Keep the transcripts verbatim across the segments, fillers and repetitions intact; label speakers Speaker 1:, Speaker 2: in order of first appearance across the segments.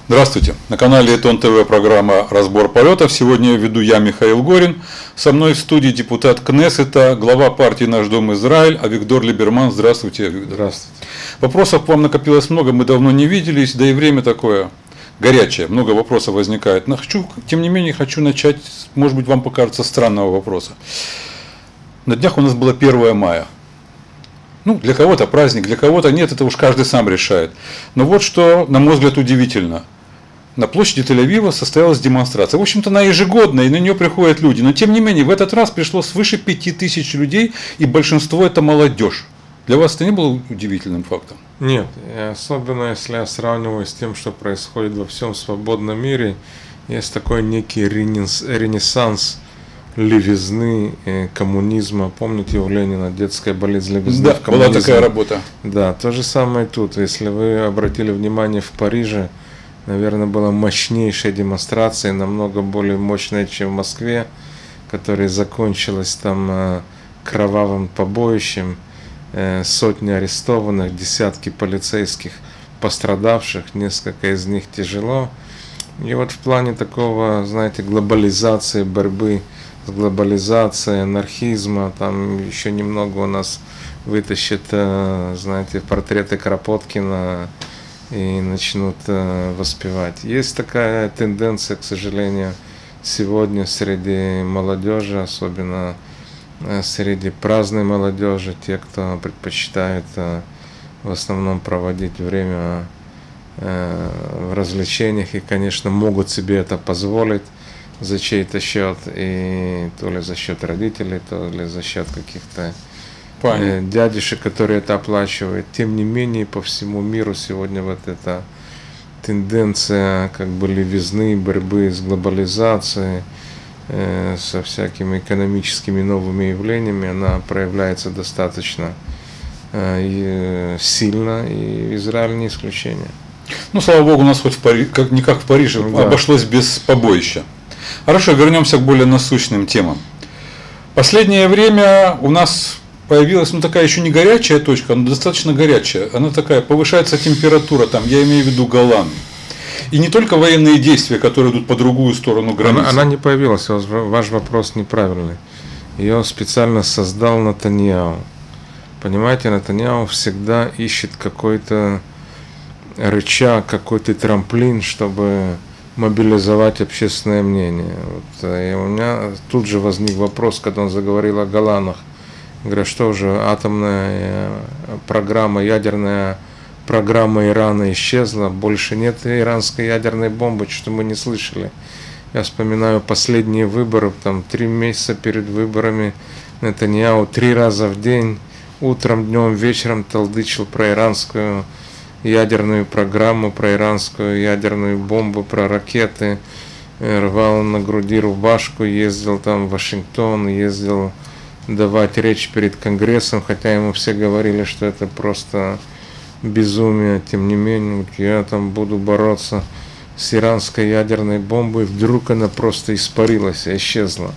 Speaker 1: Здравствуйте! На канале Этон ТВ программа «Разбор полетов». Сегодня веду я, Михаил Горин. Со мной в студии депутат Кнессета, глава партии «Наш дом Израиль» Авигдор Либерман. Здравствуйте, Авигдор.
Speaker 2: Здравствуйте.
Speaker 1: Вопросов к вам накопилось много, мы давно не виделись, да и время такое горячее, много вопросов возникает. Но хочу, тем не менее, хочу начать, может быть, вам покажется странного вопроса. На днях у нас было первое мая. Ну, для кого-то праздник, для кого-то нет, это уж каждый сам решает. Но вот что, на мой взгляд, удивительно. На площади Тель-Авива состоялась демонстрация. В общем-то, она ежегодная, и на нее приходят люди. Но, тем не менее, в этот раз пришло свыше пяти тысяч людей, и большинство это молодежь. Для вас это не было удивительным фактом?
Speaker 2: Нет, особенно если я сравниваю с тем, что происходит во всем свободном мире. Есть такой некий ренессанс левизны, коммунизма. Помните у Ленина детская болезнь левизны?
Speaker 1: Да, в коммунизме. Была такая работа.
Speaker 2: Да, то же самое тут. Если вы обратили внимание, в Париже, наверное, была мощнейшая демонстрация, намного более мощная, чем в Москве, которая закончилась там кровавым побоищем, сотни арестованных, десятки полицейских пострадавших, несколько из них тяжело. И вот в плане такого, знаете, глобализации, борьбы с глобализацией, анархизма, там еще немного у нас вытащат, знаете, портреты Кропоткина и начнут воспевать. Есть такая тенденция, к сожалению, сегодня среди молодежи, особенно среди праздной молодежи, те, кто предпочитает в основном проводить время в развлечениях и, конечно, могут себе это позволить за чей-то счет, и то ли за счет родителей, то ли за счет каких-то э, дядюшек, которые это оплачивают. Тем не менее, по всему миру сегодня вот эта тенденция как бы левизны, борьбы с глобализацией, э, со всякими экономическими новыми явлениями, она проявляется достаточно э, сильно, и Израиль не исключение.
Speaker 1: Ну, слава богу, у нас хоть в Пари... как, не как в Париже, да, обошлось без побоища. Хорошо, вернемся к более насущным темам. Последнее время у нас появилась, ну, такая еще не горячая точка, но достаточно горячая. Она такая, повышается температура, там, я имею в виду Голан. И не только военные действия, которые идут по другую сторону границы.
Speaker 2: Она, она не появилась, ваш вопрос неправильный. Ее специально создал Нетаньяху. Понимаете, Нетаньяху всегда ищет какой-то рычаг, какой-то трамплин, чтобы мобилизовать общественное мнение. Вот, и у меня тут же возник вопрос, когда он заговорил о Голанах. Говорю, что же, атомная программа, ядерная программа Ирана исчезла, больше нет иранской ядерной бомбы, что мы не слышали. Я вспоминаю последние выборы, там три месяца перед выборами Нетаньяху три раза в день, утром, днем, вечером толдычил про иранскую ядерную программу, про иранскую ядерную бомбу, про ракеты, рвал на груди рубашку, ездил там в Вашингтон, ездил давать речь перед Конгрессом, хотя ему все говорили, что это просто безумие. Тем не менее, я там буду бороться с иранской ядерной бомбой, вдруг она просто испарилась, исчезла.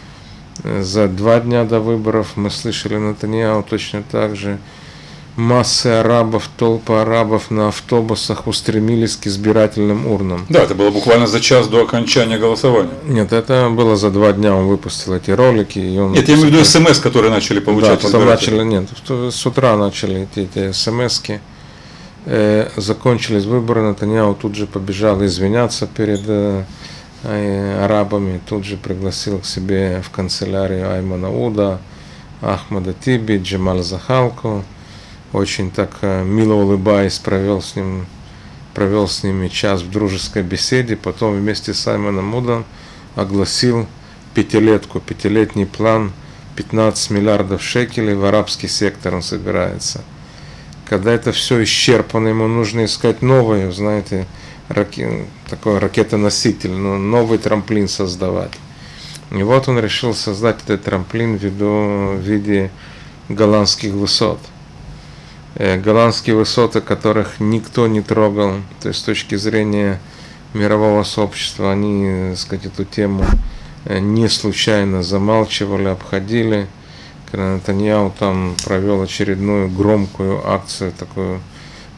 Speaker 2: За два дня до выборов мы слышали Нетаньяху точно так же. Массы арабов, толпы арабов на автобусах устремились к избирательным урнам.
Speaker 1: Да, это было буквально за час до окончания голосования.
Speaker 2: Нет, это было за два дня, он выпусtil эти ролики. И он
Speaker 1: нет, я имею в виду смс, которые начали получать.
Speaker 2: Да, потом начали, нет, с утра начали эти, эти смски. Э, закончились выборы, Нетаньяху тут же побежал извиняться перед э, э, арабами, тут же пригласил к себе в канцелярию Аймана Уда, Ахмада Тиби, Джамаль Захалку. Очень так мило улыбаясь, провел с ним, провел с ними час в дружеской беседе, потом вместе с Айманом Удом огласил пятилетку, пятилетний план, пятнадцать миллиардов шекелей в арабский сектор он собирается. Когда это все исчерпано, ему нужно искать новую, знаете, раке, такой ракетоноситель, ну, новый трамплин создавать. И вот он решил создать этот трамплин в, виду, в виде голландских высот. Голландские высоты, которых никто не трогал, то есть с точки зрения мирового сообщества, они, так сказать, эту тему не случайно замалчивали, обходили. Когда Нетаньяху там провел очередную громкую акцию, такую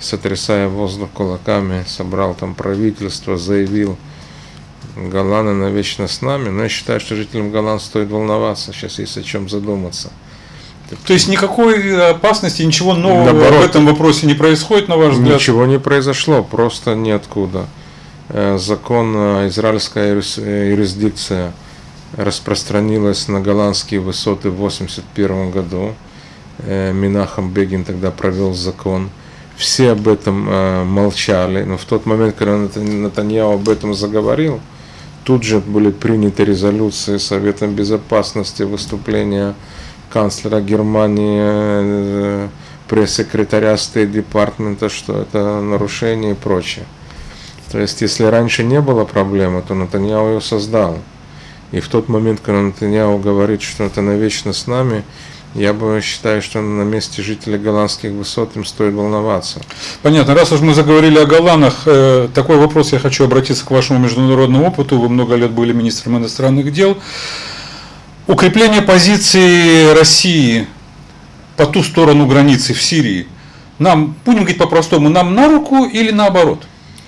Speaker 2: сотрясая воздух кулаками, собрал там правительство, заявил: Голланы навечно с нами. Но я считаю, что жителям Голланд стоит волноваться, сейчас есть о чем задуматься.
Speaker 1: То есть никакой опасности, ничего нового
Speaker 2: Наоборот,
Speaker 1: в этом вопросе не происходит, на ваш взгляд?
Speaker 2: Ничего не произошло, просто ниоткуда. Закон, израильская юрисдикция распространилась на голландские высоты в восемьдесят первом году. Менахем Бегин тогда провел закон. Все об этом молчали, но в тот момент, когда Нетаньяху об этом заговорил, тут же были приняты резолюции Советом Безопасности, выступления канцлера Германии, пресс-секретаря State Department, что это нарушение и прочее. То есть, если раньше не было проблемы, то Нетаньяху ее создал. И в тот момент, когда Нетаньяху говорит, что это навечно с нами, я бы считаю, что на месте жителей голландских высот им стоит волноваться.
Speaker 1: Понятно. Раз уж мы заговорили о голландах, э, такой вопрос я хочу обратиться к вашему международному опыту. Вы много лет были министром иностранных дел. Укрепление позиции России по ту сторону границы в Сирии, нам, будем говорить по-простому, нам на руку или наоборот?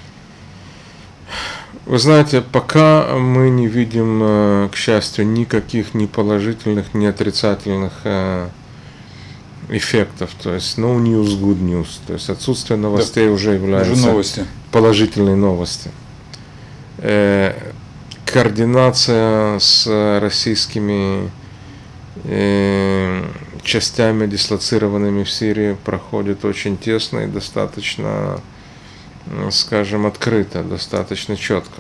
Speaker 2: Вы знаете, пока мы не видим, к счастью, никаких ни положительных, ни отрицательных эффектов. То есть no news, good news. То есть отсутствие новостей, да, уже является
Speaker 1: новости.
Speaker 2: Положительной новостью. Координация с российскими частями, дислоцированными в Сирии, проходит очень тесно и достаточно, скажем, открыто, достаточно четко.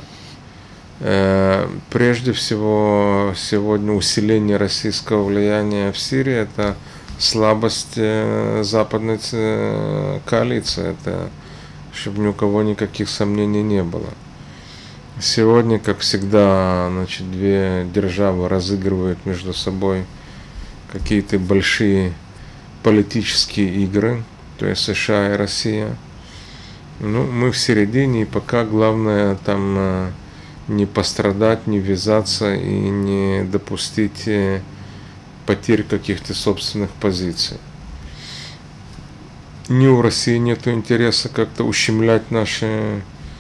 Speaker 2: Прежде всего, сегодня усиление российского влияния в Сирии – это слабость западной коалиции, это чтобы ни у кого никаких сомнений не было. Сегодня, как всегда, значит, две державы разыгрывают между собой какие-то большие политические игры, то есть США и Россия. Ну, мы в середине, и пока главное там не пострадать, не ввязаться и не допустить потерь каких-то собственных позиций. Ни у России нет интереса как-то ущемлять наши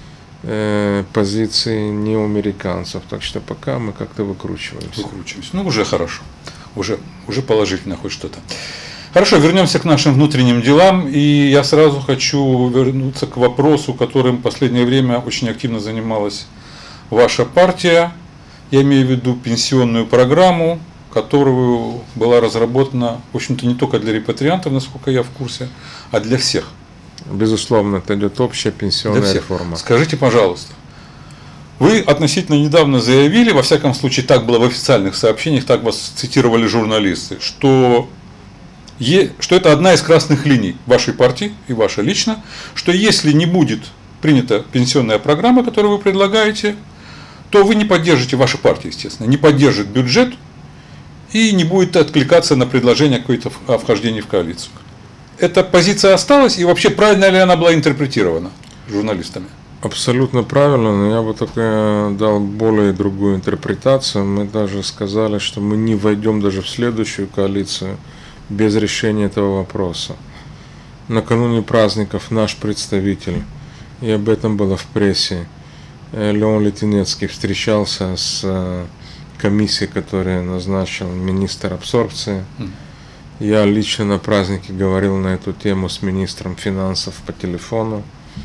Speaker 2: э, позиции, ни у американцев. Так что пока мы как-то выкручиваемся.
Speaker 1: Выкручиваемся. Ну, уже хорошо. Уже, уже положительно хоть что-то. Хорошо, вернемся к нашим внутренним делам, и я сразу хочу вернуться к вопросу, которым в последнее время очень активно занималась ваша партия. Я имею в виду пенсионную программу, которая была разработана, в общем-то, не только для репатриантов, насколько я в курсе, а для всех.
Speaker 2: Безусловно, это идет общая пенсионная реформа.
Speaker 1: Скажите, пожалуйста, вы относительно недавно заявили, во всяком случае, так было в официальных сообщениях, так вас цитировали журналисты, что что это одна из красных линий вашей партии и ваша лично, что если не будет принята пенсионная программа, которую вы предлагаете, то вы не поддержите, ваша партия, естественно, не поддержит бюджет и не будет откликаться на предложение какое-то о вхождении в коалицию. Эта позиция осталась, и вообще правильно ли она была интерпретирована журналистами?
Speaker 2: Абсолютно правильно, но я бы только дал более другую интерпретацию. Мы даже сказали, что мы не войдем даже в следующую коалицию без решения этого вопроса. Накануне праздников наш представитель, и об этом было в прессе, Леон Литвинецкий встречался с комиссией, которую назначил министр абсорбции. Я лично на празднике говорил на эту тему с министром финансов по телефону.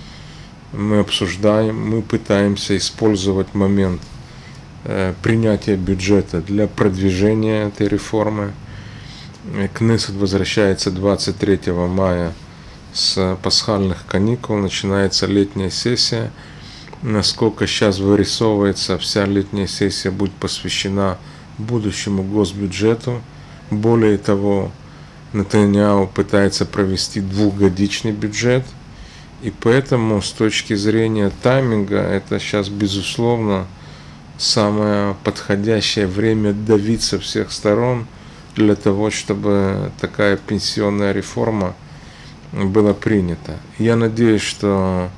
Speaker 2: Мы обсуждаем, мы пытаемся использовать момент принятия бюджета для продвижения этой реформы. Кнессет возвращается двадцать третьего мая с пасхальных каникул, начинается летняя сессия. Насколько сейчас вырисовывается, вся летняя сессия будет посвящена будущему госбюджету. Более того, Нетаньяху пытается провести двухгодичный бюджет, и поэтому с точки зрения тайминга это сейчас безусловно самое подходящее время давить со всех сторон для того, чтобы такая пенсионная реформа была принята. Я надеюсь, что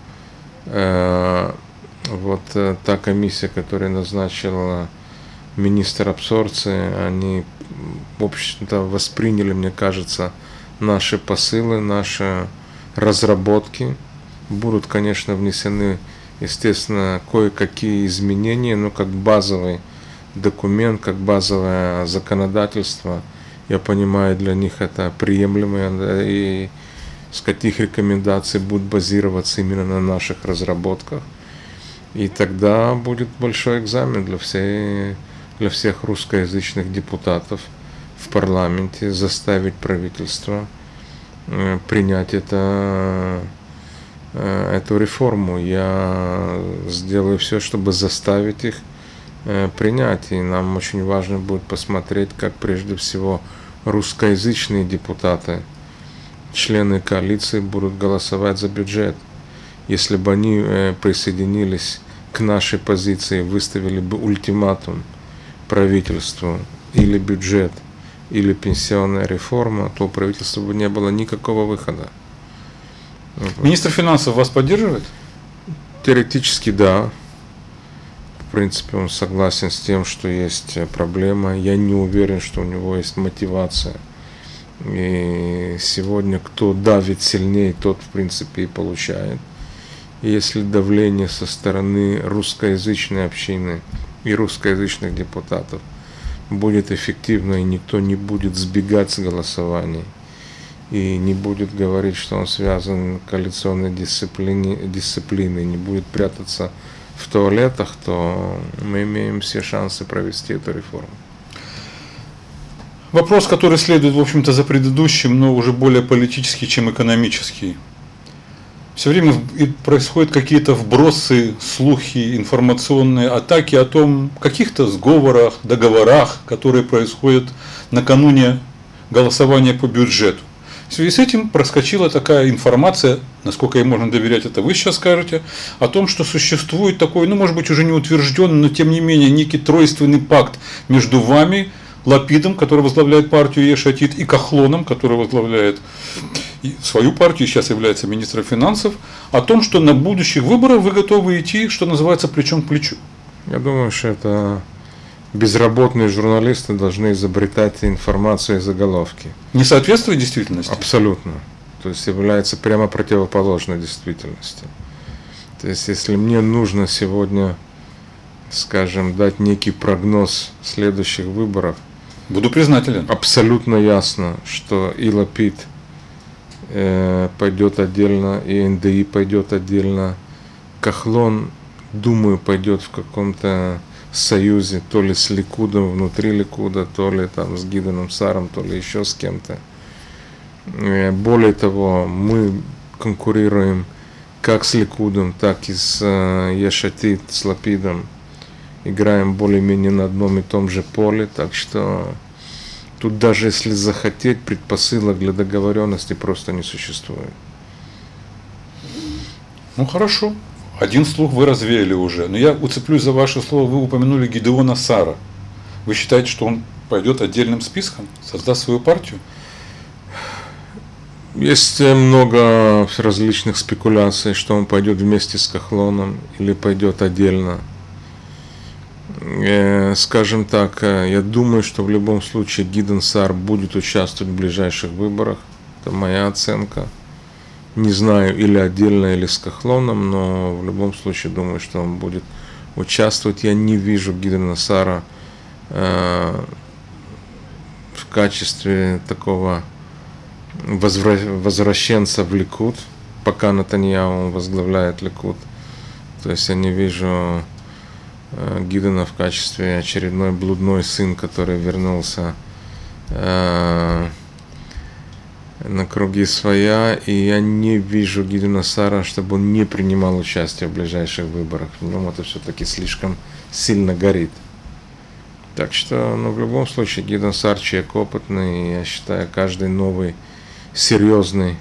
Speaker 2: э, вот э, та комиссия, которую назначила министр абсорбции, они, в общем-то, восприняли, мне кажется, наши посылы, наши разработки. Будут, конечно, внесены, естественно, кое-какие изменения, но как базовый документ, как базовое законодательство, я понимаю, для них это приемлемо, и, сказать, их рекомендации будут базироваться именно на наших разработках. И тогда будет большой экзамен для, всей, для всех русскоязычных депутатов в парламенте, заставить правительство принять это, эту реформу. Я сделаю все, чтобы заставить их принять. И нам очень важно будет посмотреть, как прежде всего русскоязычные депутаты, члены коалиции, будут голосовать за бюджет. Если бы они присоединились к нашей позиции, выставили бы ультиматум правительству, или бюджет, или пенсионная реформа, то у правительства бы не было никакого выхода.
Speaker 1: Министр финансов вас поддерживает?
Speaker 2: Теоретически да. В принципе, он согласен с тем, что есть проблема. Я не уверен, что у него есть мотивация. И сегодня кто давит сильнее, тот в принципе и получает. И если давление со стороны русскоязычной общины и русскоязычных депутатов будет эффективно, и никто не будет сбегать с голосований, и не будет говорить, что он связан с коалиционной дисциплиной, дисциплиной, не будет прятаться в туалетах, то мы имеем все шансы провести эту реформу.
Speaker 1: Вопрос, который следует, в общем-то, за предыдущим, но уже более политический, чем экономический. Все время происходят какие-то вбросы, слухи, информационные атаки о том, каких-то сговорах, договорах, которые происходят накануне голосования по бюджету. В связи с этим проскочила такая информация, насколько ей можно доверять, это вы сейчас скажете, о том, что существует такой, ну, может быть, уже не утвержденный, но тем не менее некий тройственный пакт между вами, Лапидом, который возглавляет партию Еш Атид, и Кахлоном, который возглавляет свою партию, сейчас является министром финансов, о том, что на будущих выборах вы готовы идти, что называется, плечом к плечу.
Speaker 2: Я думаю, что это безработные журналисты должны изобретать информацию и заголовки.
Speaker 1: Не соответствует действительности?
Speaker 2: Абсолютно. То есть является прямо противоположной действительности. То есть если мне нужно сегодня, скажем, дать некий прогноз следующих выборов,
Speaker 1: буду признателен.
Speaker 2: Абсолютно ясно, что и Лапид э, пойдет отдельно, и эн дэ и пойдет отдельно. Кахлон, думаю, пойдет в каком-то союзе, то ли с Ликудом, внутри Ликуда, то ли там с Гиденом Саром, то ли еще с кем-то. Э, более того, мы конкурируем как с Ликудом, так и с э, Еш Атид, с Лапидом. Играем более-менее на одном и том же поле, так что тут даже если захотеть, предпосылок для договоренности просто не существует.
Speaker 1: Ну хорошо, один слух вы развеяли уже, но я уцеплюсь за ваше слово, вы упомянули Гидеона Сара. Вы считаете, что он пойдет отдельным списком, создаст свою партию?
Speaker 2: Есть много различных спекуляций, что он пойдет вместе с Кахлоном или пойдет отдельно. Скажем так, я думаю, что в любом случае Гидеон Сар будет участвовать в ближайших выборах. Это моя оценка. Не знаю, или отдельно, или с Кахлоном, но в любом случае думаю, что он будет участвовать. Я не вижу Гидеона Сара э, в качестве такого возвра- возвращенца в Ликуд, пока Нетаньяху возглавляет Ликуд. То есть я не вижу Гидеона в качестве очередной блудной сын, который вернулся э, на круги своя, и я не вижу Гидеона Сара, чтобы он не принимал участие в ближайших выборах. В нем это все-таки слишком сильно горит. Так что, ну, в любом случае, Гидеон Сар человек опытный, и я считаю, каждый новый серьезный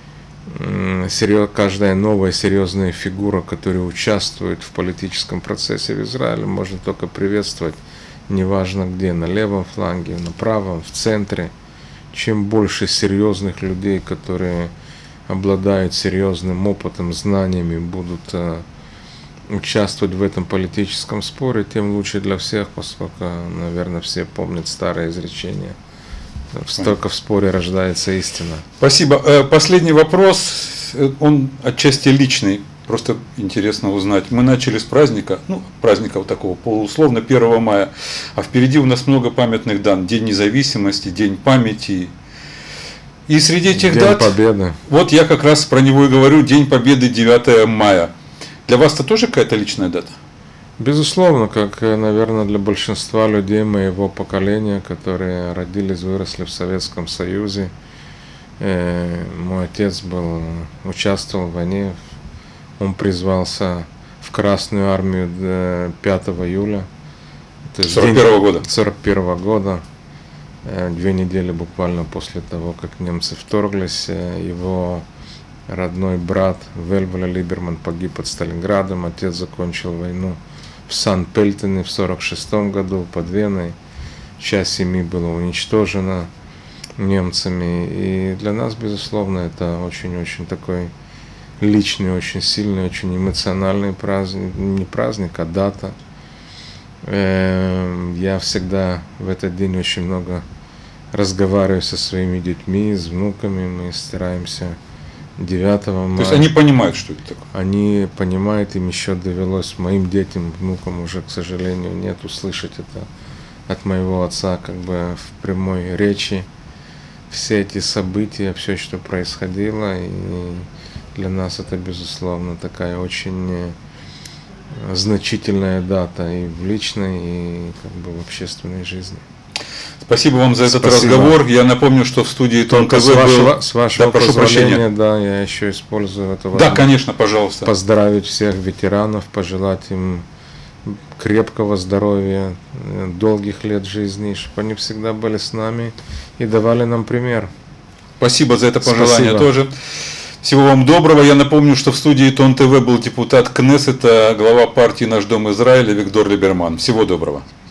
Speaker 2: Каждая новая серьезная фигура, которая участвует в политическом процессе в Израиле, можно только приветствовать, неважно где, на левом фланге, на правом, в центре. Чем больше серьезных людей, которые обладают серьезным опытом, знаниями, будут участвовать в этом политическом споре, тем лучше для всех, поскольку, наверное, все помнят старое изречение. Только в споре рождается истина.
Speaker 1: Спасибо. Последний вопрос. он отчасти личный, просто интересно узнать. Мы начали с праздника, ну, праздника вот такого полуусловно первого мая, а впереди у нас много памятных дат. День независимости, День памяти. И среди этих
Speaker 2: День
Speaker 1: дат,
Speaker 2: Победы.
Speaker 1: вот я как раз про него и говорю, День Победы девятое мая. Для вас это тоже какая-то личная дата?
Speaker 2: Безусловно, как, наверное, для большинства людей моего поколения, которые родились, выросли в Советском Союзе. Э, мой отец был, участвовал в войне, он призвался в Красную армию пятого июля.
Speaker 1: сорок первого года.
Speaker 2: сорок первого года. Две недели буквально после того, как немцы вторглись, его родной брат Вельволя Либерман погиб под Сталинградом. Отец закончил войну в Сан-Пельтене в сорок шестом году под Веной. Часть семьи была уничтожена немцами. И для нас, безусловно, это очень-очень такой личный, очень сильный, очень эмоциональный праздник. Не праздник, а дата. Я всегда в этот день очень много разговариваю со своими детьми, с внуками. Мы стараемся девятого мая.
Speaker 1: То есть они понимают, что это такое?
Speaker 2: Они понимают, им еще довелось, моим детям, внукам уже, к сожалению, нет, услышать это от моего отца как бы в прямой речи. Все эти события, все, что происходило, и для нас это, безусловно, такая очень значительная дата и в личной, и как бы в общественной жизни.
Speaker 1: Спасибо вам за этот
Speaker 2: Спасибо.
Speaker 1: разговор. Я напомню, что в студии Тон ТВ
Speaker 2: с вашего,
Speaker 1: был...
Speaker 2: с вашего
Speaker 1: да, прошу
Speaker 2: позволения,
Speaker 1: прощения.
Speaker 2: да, я еще использую это.
Speaker 1: Да, конечно, пожалуйста.
Speaker 2: Поздравить всех ветеранов, пожелать им крепкого здоровья, долгих лет жизни, чтобы они всегда были с нами и давали нам пример.
Speaker 1: Спасибо за это пожелание
Speaker 2: Спасибо.
Speaker 1: тоже. Всего вам доброго. Я напомню, что в студии Тон ТВ был депутат Кнессета, глава партии «Наш дом Израиля» Виктор Либерман. Всего доброго.